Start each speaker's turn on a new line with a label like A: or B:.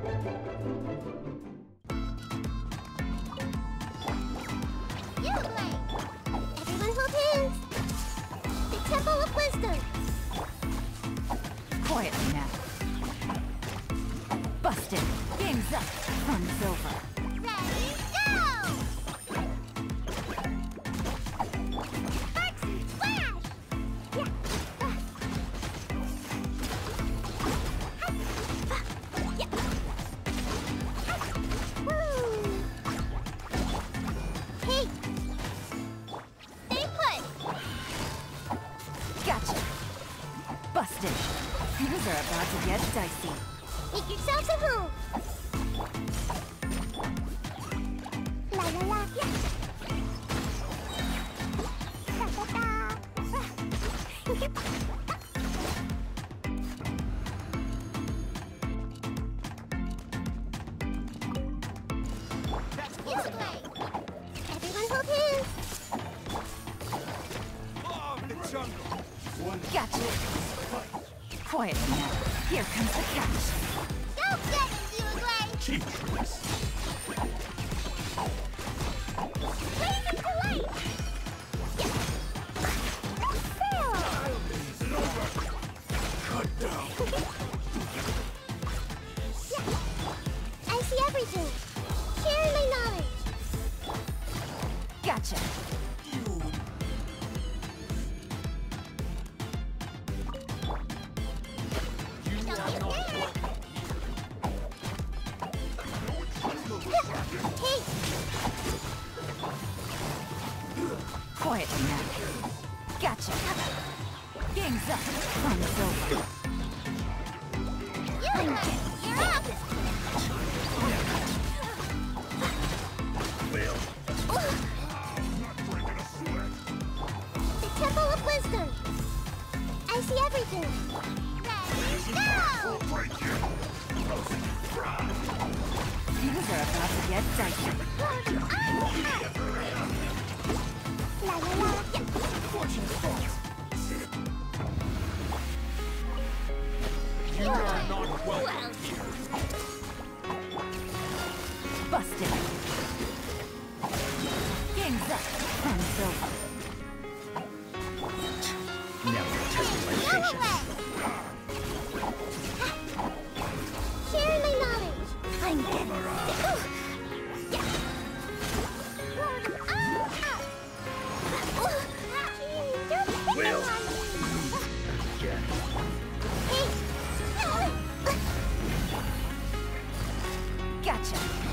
A: Everyone hold hands. The Temple of Wisdom.
B: Quietly now. Busted. Game's up. Fun's over.
A: Ready, go! Sparks and Flash! Yeah. Woo! Hey! Stay put!
B: Gotcha. Busted. Things are about to get dicey.
A: Make yourselves at home! La la la! Yeah. Da da da! This way! Everyone hold hands!
B: Gotcha. Quietly now. Here comes the catch.
A: Go get it, Uruguay! Raise it to light! Yeah. Fail! Yeah. I see everything. Share my knowledge.
B: Gotcha.
A: Hey!
B: Quietly now. Gotcha. Game's up. Fun's over.
A: Uruguay, you're up! The Temple of Wisdom. I see everything. Ready, go!
B: Things are about to get dicey.
A: La la la.
C: You are not welcome here.
B: Busted. Game's up. Fun's over.
C: Never tested my
A: The other
C: patience.
A: way. Share my knowledge. I'm getting
C: Will.
B: Gotcha.